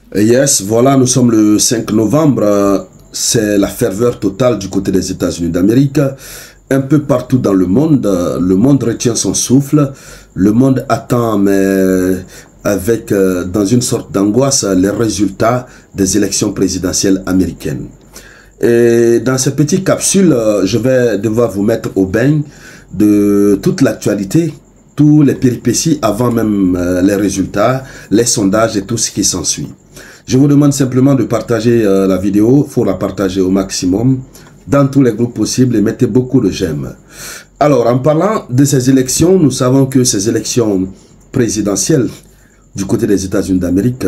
Yes, voilà, nous sommes le 5 novembre. C'est la ferveur totale du côté des États-Unis d'Amérique. Un peu partout dans le monde retient son souffle. Le monde attend, mais avec, dans une sorte d'angoisse, les résultats des élections présidentielles américaines. Et dans cette petite capsule, je vais devoir vous mettre au bain de toute l'actualité, tous les péripéties avant même les résultats, les sondages et tout ce qui s'ensuit. Je vous demande simplement de partager la vidéo, il faut la partager au maximum dans tous les groupes possibles et mettez beaucoup de j'aime. Alors, en parlant de ces élections, nous savons que ces élections présidentielles du côté des États-Unis d'Amérique,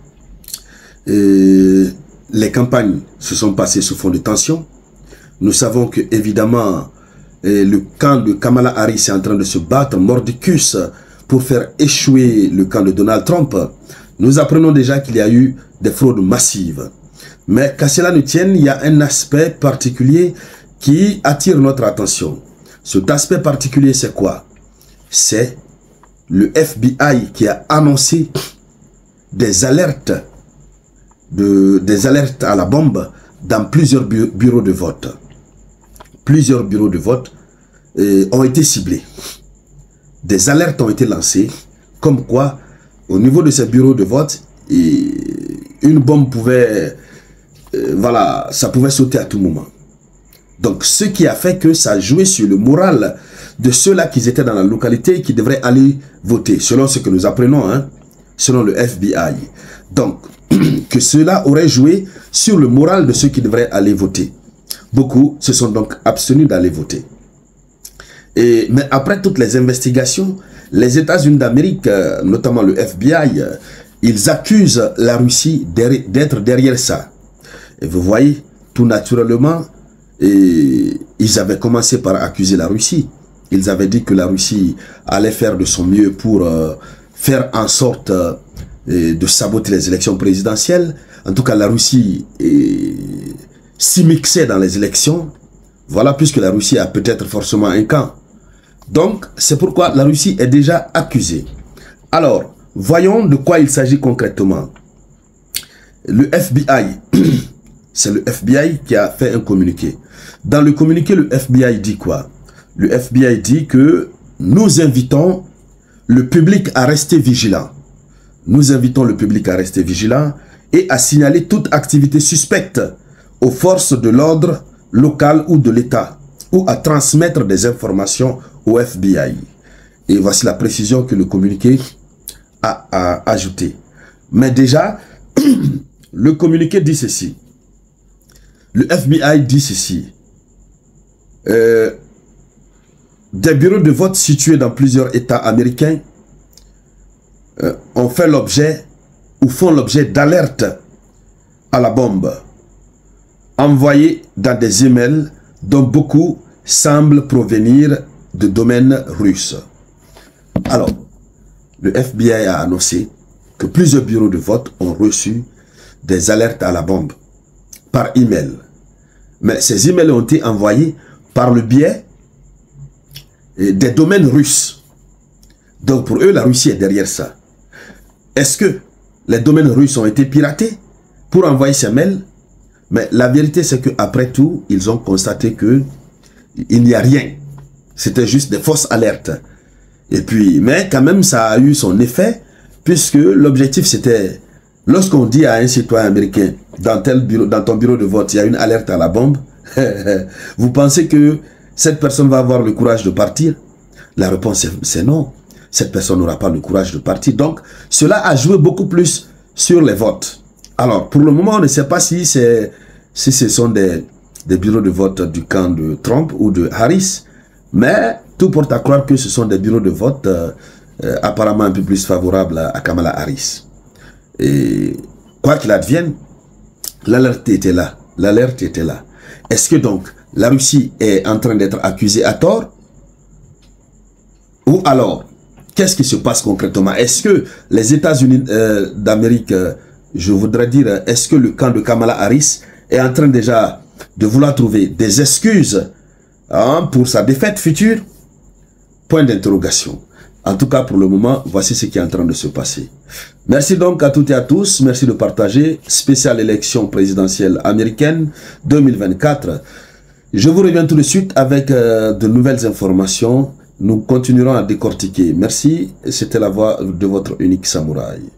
les campagnes se sont passées sous fond de tension. Nous savons que, évidemment, le camp de Kamala Harris est en train de se battre mordicus pour faire échouer le camp de Donald Trump. Nous apprenons déjà qu'il y a eu des fraudes massives. Mais qu'à cela ne tienne, il y a un aspect particulier qui attire notre attention. Cet aspect particulier, c'est quoi? C'est le FBI qui a annoncé des alertes à la bombe dans plusieurs bureaux de vote. Plusieurs bureaux de vote ont été ciblés. Des alertes ont été lancées, comme quoi, au niveau de ces bureaux de vote, une bombe pouvait, voilà, ça pouvait sauter à tout moment. Donc, ce qui a fait que ça a joué sur le moral de ceux-là qui étaient dans la localité et qui devraient aller voter, selon ce que nous apprenons, hein, selon le FBI. Donc, que cela aurait joué sur le moral de ceux qui devraient aller voter. Beaucoup se sont donc abstenus d'aller voter. Mais après toutes les investigations, les États-Unis d'Amérique, notamment le FBI, ils accusent la Russie d'être derrière ça. Et vous voyez, tout naturellement, ils avaient commencé par accuser la Russie. Ils avaient dit que la Russie allait faire de son mieux pour faire en sorte de saboter les élections présidentielles. En tout cas, la Russie s'immisçait dans les élections. Voilà, puisque la Russie a peut-être forcément un camp. Donc, c'est pourquoi la Russie est déjà accusée. Alors, voyons de quoi il s'agit concrètement. Le FBI, c'est le FBI qui a fait un communiqué. Dans le communiqué, le FBI dit quoi? Le FBI dit que nous invitons le public à rester vigilant. Nous invitons le public à rester vigilant et à signaler toute activité suspecte aux forces de l'ordre local ou de l'État ou à transmettre des informations au FBI. Et voici la précision que le communiqué a ajouté. Mais déjà, le communiqué dit ceci. Le FBI dit ceci. Des bureaux de vote situés dans plusieurs États américains ont fait l'objet ou font l'objet d'alertes à la bombe envoyées dans des emails dont beaucoup semblent provenir de domaines russes. Alors, le FBI a annoncé que plusieurs bureaux de vote ont reçu des alertes à la bombe par email. Mais ces emails ont été envoyés par le biais des domaines russes. Donc pour eux, la Russie est derrière ça. Est-ce que les domaines russes ont été piratés pour envoyer ces mails? Mais la vérité, c'est qu'après tout, ils ont constaté que il n'y a rien. C'était juste des fausses alertes. Et puis, mais quand même, ça a eu son effet, puisque l'objectif, c'était, lorsqu'on dit à un citoyen américain, dans ton bureau de vote, il y a une alerte à la bombe, vous pensez que cette personne va avoir le courage de partir? La réponse, c'est non. Cette personne n'aura pas le courage de partir. Donc, cela a joué beaucoup plus sur les votes. Alors, pour le moment, on ne sait pas si ce sont des bureaux de vote du camp de Trump ou de Harris, mais tout porte à croire que ce sont des bureaux de vote apparemment un peu plus favorables à Kamala Harris. Et quoi qu'il advienne, l'alerte était là. L'alerte était là. Est-ce que donc la Russie est en train d'être accusée à tort? Ou alors, qu'est-ce qui se passe concrètement? Est-ce que les États-Unis d'Amérique, je voudrais dire, est-ce que le camp de Kamala Harris est en train déjà de vouloir trouver des excuses pour sa défaite future? Point d'interrogation. En tout cas, pour le moment, voici ce qui est en train de se passer. Merci donc à toutes et à tous. Merci de partager. Spéciale élection présidentielle américaine 2024. Je vous reviens tout de suite avec de nouvelles informations. Nous continuerons à décortiquer. Merci. C'était la voix de votre unique samouraï.